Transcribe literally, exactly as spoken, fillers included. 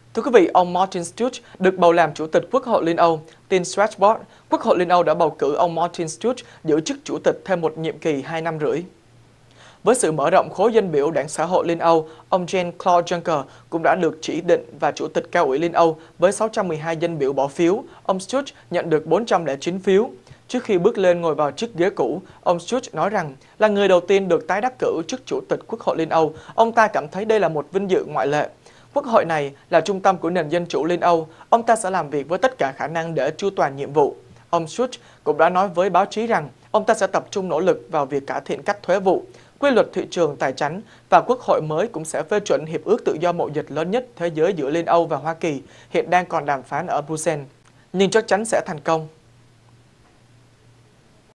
Thưa quý vị, ông Martin Schulz được bầu làm Chủ tịch Quốc hội Liên Âu. Tin Strasbourg, Quốc hội Liên Âu đã bầu cử ông Martin Schulz giữ chức Chủ tịch thêm một nhiệm kỳ hai năm rưỡi. Với sự mở rộng khối dân biểu Đảng Xã hội Liên Âu, ông Jean-Claude Juncker cũng đã được chỉ định và Chủ tịch Cao ủy Liên Âu với sáu trăm mười hai dân biểu bỏ phiếu. Ông Schulz nhận được bốn trăm lẻ chín phiếu. Trước khi bước lên ngồi vào chiếc ghế cũ, ông Schulz nói rằng là người đầu tiên được tái đắc cử chức Chủ tịch Quốc hội Liên Âu. Ông ta cảm thấy đây là một vinh dự ngoại lệ. Quốc hội này là trung tâm của nền dân chủ Liên Âu. Ông ta sẽ làm việc với tất cả khả năng để chu toàn nhiệm vụ. Ông Schulz cũng đã nói với báo chí rằng ông ta sẽ tập trung nỗ lực vào việc cải thiện các thuế vụ, quy luật thị trường tài chính và Quốc hội mới cũng sẽ phê chuẩn hiệp ước tự do mậu dịch lớn nhất thế giới giữa Liên Âu và Hoa Kỳ hiện đang còn đàm phán ở Bruxelles, nhưng chắc chắn sẽ thành công.